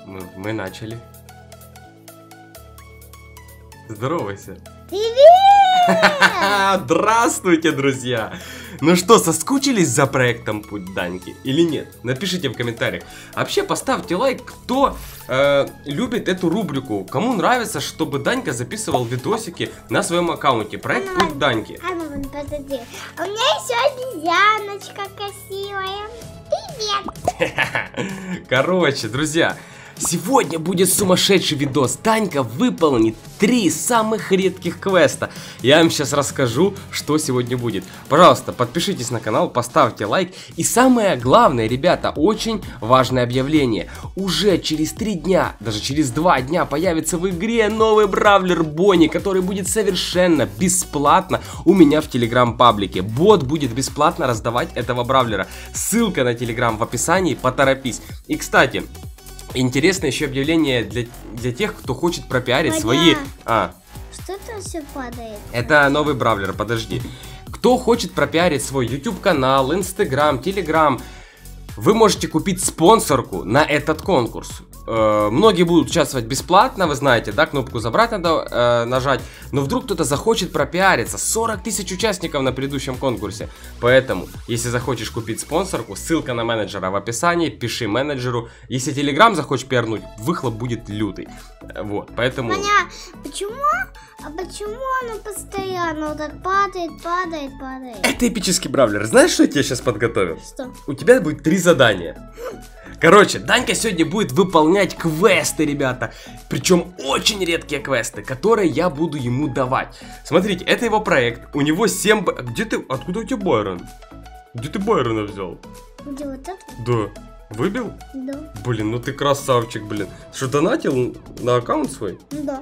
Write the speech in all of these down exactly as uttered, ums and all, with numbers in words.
Мы, мы начали. Здоровайся. Привет! Здравствуйте, друзья! Ну что, соскучились за проектом Путь Даньки или нет? Напишите в комментариях. Вообще, поставьте лайк, кто э, любит эту рубрику. Кому нравится, чтобы Данька записывал видосики на своем аккаунте. Проект Анна, Путь Даньки. Анна, подожди. У меня еще обезьяночка красивая. Привет! Короче, друзья, сегодня будет сумасшедший видос. Данька выполнит три самых редких квеста. Я вам сейчас расскажу, что сегодня будет. Пожалуйста, подпишитесь на канал, поставьте лайк. И самое главное, ребята, очень важное объявление. Уже через три дня, даже через два дня появится в игре новый бравлер Бонни, который будет совершенно бесплатно у меня в телеграм-паблике. Бот будет бесплатно раздавать этого бравлера. Ссылка на телеграм в описании, поторопись. И, кстати... Интересное еще объявление для, для тех, кто хочет пропиарить Ваня, свои... А, что это все падает? это новый бравлер, подожди. Кто хочет пропиарить свой YouTube канал, Instagram, Telegram, вы можете купить спонсорку на этот конкурс. Э, многие будут участвовать бесплатно, вы знаете, да, кнопку забрать надо э, нажать. Но вдруг кто-то захочет пропиариться. сорок тысяч участников на предыдущем конкурсе. Поэтому, если захочешь купить спонсорку, ссылка на менеджера в описании, пиши менеджеру. Если Telegram захочешь пиарнуть, выхлоп будет лютый. Вот, поэтому... Маня, почему? А почему оно постоянно вот так падает, падает, падает? Это эпический бравлер. Знаешь, что я тебе сейчас подготовил? Что? У тебя будет три задания. Короче, Данька сегодня будет выполнять квесты, ребята. Причем очень редкие квесты, которые я буду ему давать. Смотрите, это его проект. У него семь... Б... Где ты... Откуда у тебя Байрон? Где ты Байрона взял? Где вот это? Да. Выбил? Да. Блин, ну ты красавчик, блин. Что, донатил на аккаунт свой? Да.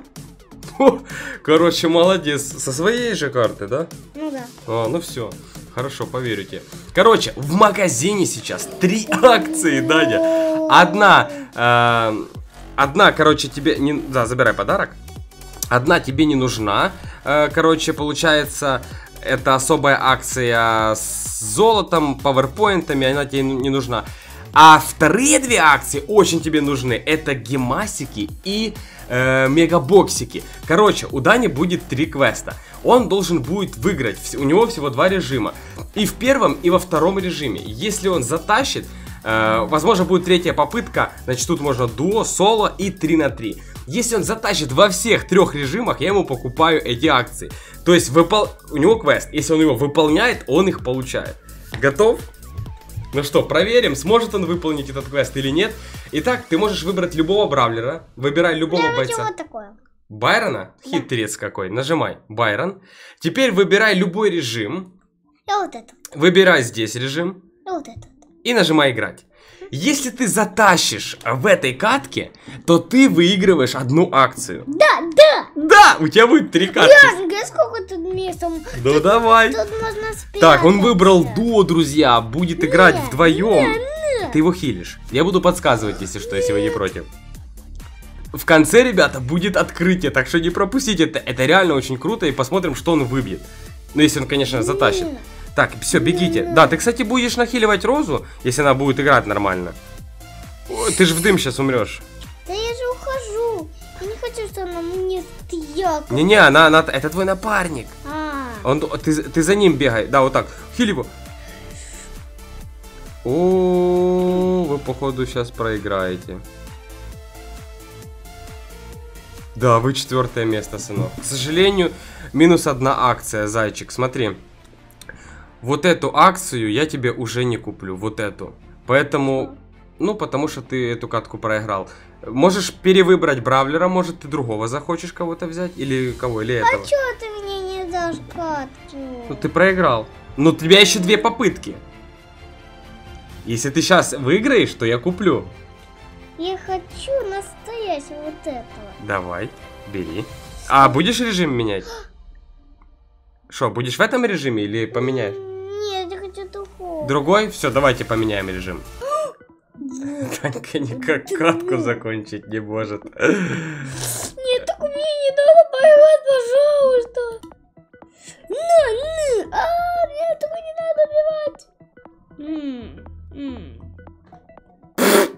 О, короче, молодец. Со своей же карты, да? Ну да. А, ну все. Хорошо, поверю тебе. Короче, в магазине сейчас три акции, Даня. Одна, э, одна, короче, тебе не... Да, забирай подарок. Одна тебе не нужна. Э, короче, получается, это особая акция с золотом, пауэрпоинтами, она тебе не нужна. А вторые две акции очень тебе нужны. Это гемасики и э, мегабоксики. Короче, у Дани будет три квеста. Он должен будет выиграть. У него всего два режима. И в первом, и во втором режиме. Если он затащит, э, возможно, будет третья попытка. Значит, тут можно дуо, соло и три на три. Если он затащит во всех трех режимах, я ему покупаю эти акции. То есть, выпол... у него квест. Если он его выполняет, он их получает. Готов? Ну что, проверим, сможет он выполнить этот квест или нет. Итак, ты можешь выбрать любого бравлера. Выбирай любого Я бойца. вот такое. Байрона? Да. Хитрец какой. Нажимай. Байрон. Теперь выбирай любой режим. Я вот это. Выбирай здесь режим. Я вот это. И нажимай играть. Если ты затащишь в этой катке, то ты выигрываешь одну акцию. Да, да. Да, у тебя будет три катки. Яшенька, сколько тут места? Ну Тут- давай. Тут можно спрятаться. Так, он выбрал дуо, друзья. Будет играть Не, вдвоем. не, не. Ты его хилишь. Я буду подсказывать, если что, если вы не против. В конце, ребята, будет открытие, так что не пропустите это. Это реально очень круто, и посмотрим, что он выбьет. Ну, если он, конечно, затащит. Так, все, бегите. Да, ты, кстати, будешь нахиливать Розу, если она будет играть нормально. Ой, ты же в дым сейчас умрешь. Да я же ухожу. Я не хочу, чтобы она мне стояла. Не-не, она, она, это твой напарник. А, Он, ты, ты за ним бегай. Да, вот так. Хили его. О, вы, походу, сейчас проиграете. Да, вы четвертое место, сынок. К сожалению, минус одна акция, зайчик. Смотри. Вот эту акцию я тебе уже не куплю. Вот эту. Поэтому... Ну, потому что ты эту катку проиграл. Можешь перевыбрать бравлера. Может, ты другого захочешь кого-то взять? Или кого? Или этого? а чё ты мне не дашь катку? Ну, ты проиграл. Но у тебя еще две попытки. Если ты сейчас выиграешь, то я куплю. Я хочу настоящего вот этого. Давай, бери. А будешь режим менять? Что, будешь в этом режиме или поменяешь? Нет, я хочу другого. Другой? Все, давайте поменяем режим. Танька никак катку закончить не может. Нет, так мне не надо поиграть, пожалуйста. На, на. А, мне этого не надо убивать. М, м.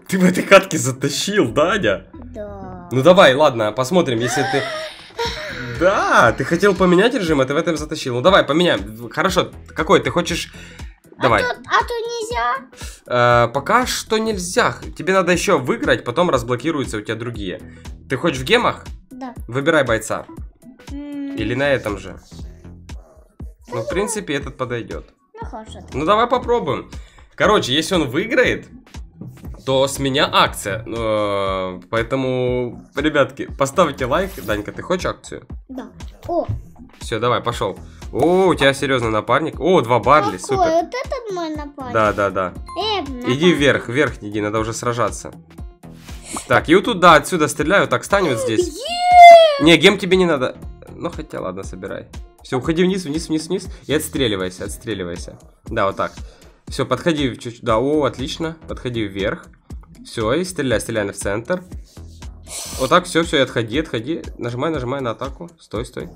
Ты в этой катке затащил, Даня? Да. Ну давай, ладно, посмотрим, если ты... Да, ты хотел поменять режим, а ты в этом затащил. Ну давай, поменяем. Хорошо, какой ты хочешь... Давай. А тут, а тут нельзя? Э, пока что нельзя. Тебе надо еще выиграть, потом разблокируются у тебя другие. Ты хочешь в гемах? Да. Выбирай бойца. М, Или на этом же. Ну, в принципе, этот подойдет. Ну, хорошо. Ну, давай попробуем. Короче, если он выиграет, то с меня акция. Э, Поэтому, ребятки, поставьте лайк. Данька, ты хочешь акцию? Да. О, Все, давай, пошел. О, у тебя серьезный напарник. О, два Барли, какой? супер. Вот этот мой напарник? Да, да, да. Э, Иди напарник. вверх, вверх иди, надо уже сражаться. Так, и вот тут, да, отсюда стреляю. Так, стань вот здесь. Не, гем тебе не надо. Ну, хотя, ладно, собирай. Все, уходи вниз, вниз, вниз, вниз. И отстреливайся, отстреливайся. Да, вот так. Все, подходи чуть-чуть. Да, о, отлично. Подходи вверх. Все, и стреляй, стреляй в центр. Вот так, все, все, и отходи, отходи. Нажимай, нажимай на атаку. Стой, стой.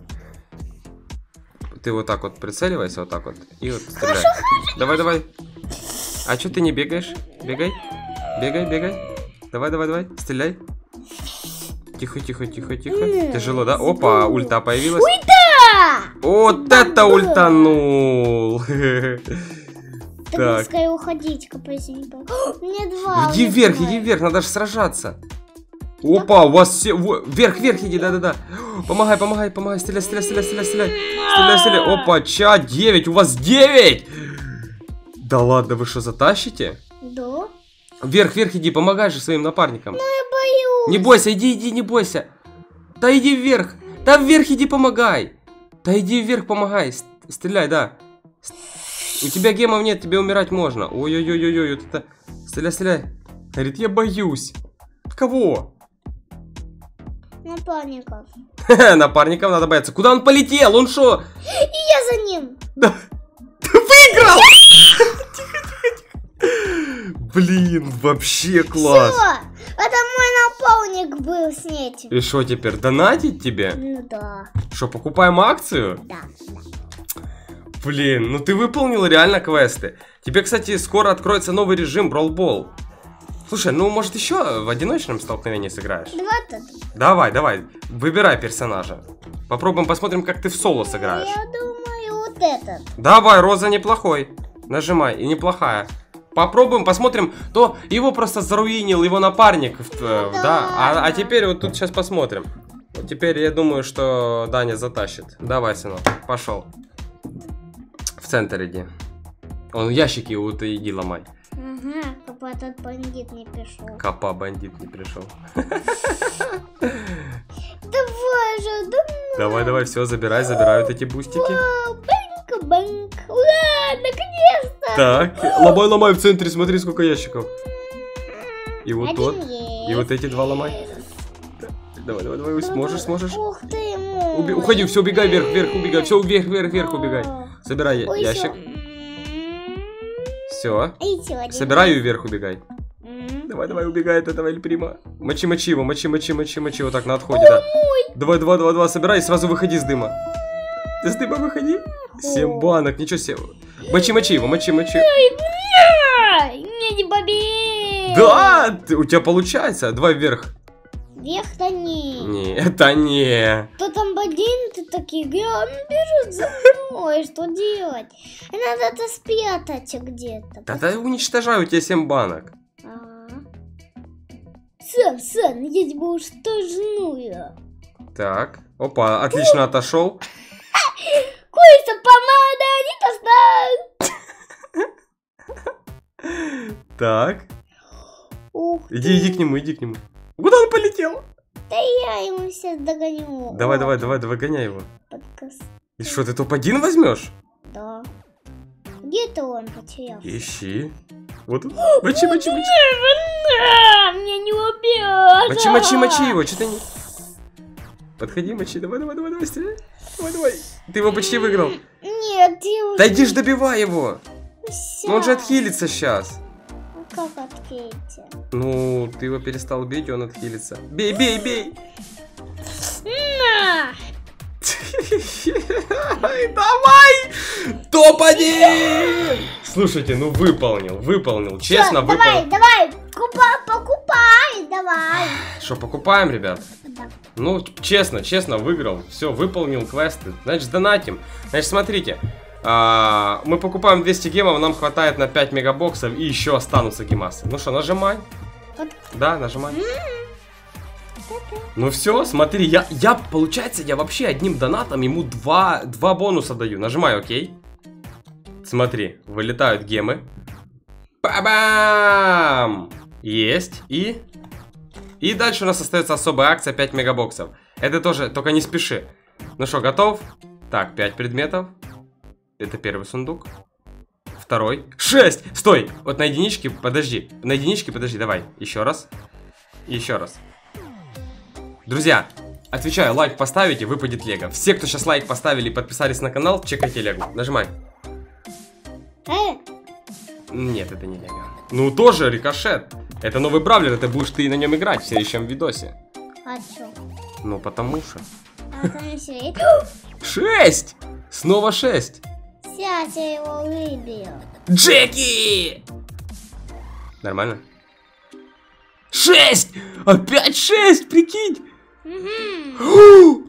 Ты вот так вот прицеливайся, вот так вот. И вот стреляй. Давай, давай. А что ты не бегаешь? Бегай. Бегай, бегай. Давай, давай, давай. Стреляй. Тихо, тихо, тихо, тихо. Тяжело, да? Опа, ульта появилась. Ульта! Вот это ультанул. Так, Так. скорее уходить, капайте не пойму. Мне два. Иди мне вверх, два. иди вверх, надо же сражаться. Опа, у вас все... во- Вверх, вверх иди, да-да-да. Помогай, помогай, помогай. Стреляй, стреляй, стреляй, стреляй, стреляй. Стреляй, стреляй. Опа, ча, девять. У вас девять. Да ладно, вы что, затащите? Да. Вверх, вверх иди, помогай же своим напарникам. Я боюсь. Не бойся, иди, иди, не бойся. Да иди вверх. Да вверх иди, помогай. Да иди вверх, помогай. С- Стреляй, да. С- У тебя гемов нет, тебе умирать можно. Ой-ой-ой-ой, вот это... Стреляй, стреляй. Говорит, я боюсь. Кого? Напарников. Напарников надо бояться. Куда он полетел? Он что? И я за ним. Да. Ты выиграл! Блин, вообще класс. Всё, это мой напарник был с этим. И что теперь, донатить тебе? Ну да. Что, покупаем акцию? Да, да. Блин, ну ты выполнил реально квесты. Тебе, кстати, скоро откроется новый режим Brawl Ball. Слушай, ну может еще в одиночном столкновении сыграешь? Два тут. Давай, давай, выбирай персонажа. Попробуем, посмотрим, как ты в соло сыграешь. Я думаю, вот этот. Давай, Роза неплохой. Нажимай, и неплохая. Попробуем, посмотрим. То его просто заруинил его напарник. э, Да. Да, а, а теперь вот тут сейчас посмотрим. Вот теперь я думаю, что Даня затащит. Давай, сынок, пошел. В центр иди. Он ящики вот и иди ломай. Ага, как этот бандит не пришел. Капа бандит не пришел. Давай же, давай. Давай, давай, все, забирай, забирают эти бустики. Вау, бэнк, бэнк. Ура, наконец-то. Так, ломай, ломай в центре, смотри, сколько ящиков. И вот Один тот, есть. и вот эти два ломай. Давай, давай, давай, сможешь, сможешь. Ух ты мой. Уби- уходи, все, убегай вверх, вверх, убегай, все, вверх, вверх, вверх, убегай. Собирай я- Ой, ящик. Все. Все. Собирай и вверх убегай. Давай, давай, убегай от этого Эльприма. Мочи, мочи его, мочи, мочи, мочи, мочи, вот так на отходе, да. Давай, два, два, два, собирай и сразу выходи с дыма. Ты с дыма выходи. Семь банок, ничего себе. Мочи, мочи его, мочи, мочи. Мне не побей. Да, ты- у тебя получается. Давай вверх. Вверх-то не. Не, это не. Кто там бандиты такие? Где он бежит за мной? Что делать? Надо это спрятать где-то. Да, да уничтожаю, у тебя семь банок. Ага. Сан, Сан, я тебя уничтожную. Так, опа, отлично отошел. Курица, помада, не достал. Так, Ух иди, иди к нему, иди к нему. Куда он полетел? Да я ему сейчас догоню. Давай, О, давай, давай, давай, гоняй его. подкас. И что, ты топ-один возьмешь? Да. Где-то он потерялся. Ищи. Вот тут. Мочи, мочи, мочи. Мне не убьет. Мочи, мочи, мочи его, что ты не... Подходи, мочи, давай, давай, давай, давай, стреляй. Давай, давай. Ты его почти выиграл. Нет, ты уже... Да иди ж добивай его. Всё. Ну он же отхилится сейчас. Как открыть? Ну, ты его перестал бить, он отхилится. Бей, бей, бей. На! Давай! топ один! Слушайте, ну выполнил, выполнил. Честно, Всё, давай, выполнил. давай, купа, покупай. Что, покупаем, ребят? Да. Ну, честно, честно, выиграл. Все, выполнил квесты. Значит, донатим. Значит, смотрите. А, мы покупаем двести гемов, нам хватает на пять мегабоксов и еще останутся гемасы. Ну что, нажимай. Вот. Да, нажимай. Ну все, смотри, я, я, получается, я вообще одним донатом ему два, два бонуса даю. Нажимай, окей. Смотри, вылетают гемы. Ба-бам! Есть. И... И дальше у нас остается особая акция пять мегабоксов. Это тоже, только не спеши. Ну что, готов? Так, пять предметов. Это первый сундук. Второй. шесть! Стой! Вот на единичке, подожди. На единичке, подожди, давай. Еще раз. И еще раз. Друзья, отвечаю, лайк поставите, выпадет лего. Все, кто сейчас лайк поставили и подписались на канал, чекайте лего. Нажимай. Э? Нет, это не лего. Ну, тоже рикошет. Это новый бравлер, это будешь ты на нем играть в следующем видосе. А чё? Ну, потому что. А там еще есть? шесть! Снова шесть. Сейчас я его выбью. Джеки! Нормально? шесть! Опять шесть, прикинь! Угу.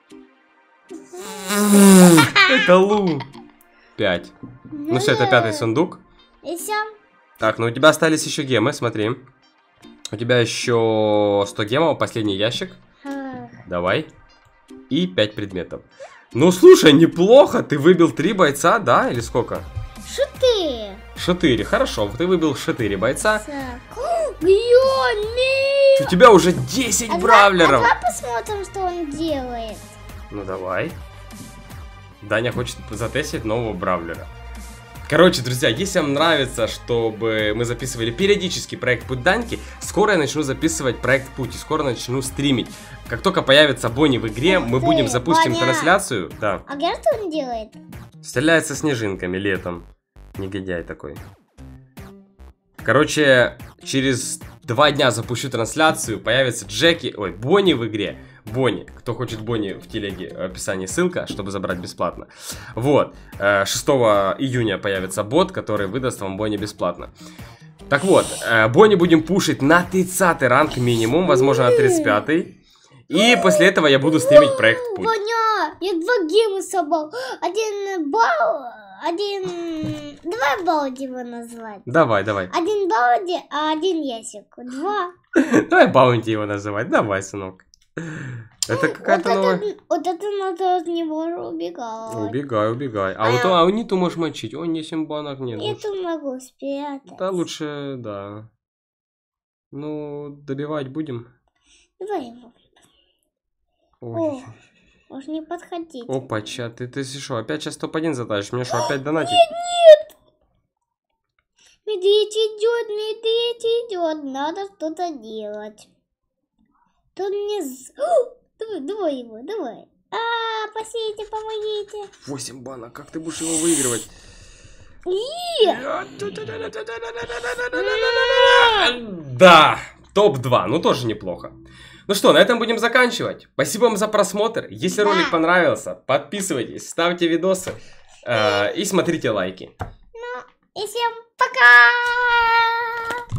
Это лу. пять. Ну все, это пятый сундук. И все. Так, ну у тебя остались еще гемы, смотри. У тебя еще сто гемов, последний ящик. Давай. И пять предметов. Ну слушай, неплохо. Ты выбил три бойца, да? Или сколько? Четыре. Четыре, хорошо. Ты выбил четыре бойца. Глянь, У тебя уже десять а бравлеров. давай, а давай посмотрим, что он делает. Ну давай. Даня хочет затестить нового бравлера. Короче, друзья, если вам нравится, чтобы мы записывали периодически проект Путь Даньки, скоро я начну записывать проект Путь и скоро начну стримить. Как только появится Бонни в игре, Ух мы ты, будем запустим Боня. трансляцию. Да. А где что он делает? Стреляет со снежинками летом. Негодяй такой. Короче, через два дня запущу трансляцию, появится Джеки, ой, Бонни в игре. Бонни, кто хочет Бонни, в телеге в описании ссылка, чтобы забрать бесплатно. Вот, шестого июня появится бот, который выдаст вам Бонни бесплатно. Так вот, Бонни будем пушить на тридцатый ранг минимум, возможно на тридцать пятый. И после этого я буду стримить проект Путь. Боня, я два гема собрал. Один бал, один... Давай Балди его назвать. Давай, давай. Один Балди, а один ящик. Два. Давай Баунти его называть, давай, сынок. Это какая-то вот новая... Это, вот это надо от него убегать. Убегай, убегай. А, А вот я- а Ниту можешь мочить. Он не банок нет. Я лучше- тут могу спрятать. Да, лучше, да. Ну, добивать будем. Давай его. Ой. О, уж не подходить. Опача, ты, ты что, опять сейчас топ один затащишь? Мне что, опять донатить? Медведь идет, медведь идет. Надо что-то делать. Тут мне... з- О, давай, давай его, давай. А, спасите, помогите. восемь банок, как ты будешь его выигрывать? И... Да, топ два, ну тоже неплохо. Ну что, на этом будем заканчивать. Спасибо вам за просмотр. Если Да. ролик понравился, подписывайтесь, ставьте видосы э, и смотрите лайки. И всем пока!